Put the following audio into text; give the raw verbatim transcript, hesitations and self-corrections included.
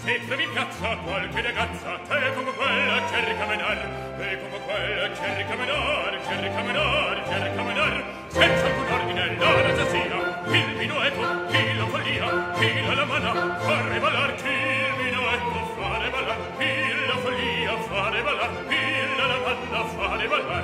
Se trovi in piazza qualche ragazza, te come quella cerca menar, te come quella cerca menar, cerca menar, cerca menar, senza alcun ordine la razzia, il minuetto, chi la follia, chi la la mano, fare ballar, chi il minuetto, fare ballar, chi la follia, fare ballar, chi la la mano, fare ballar.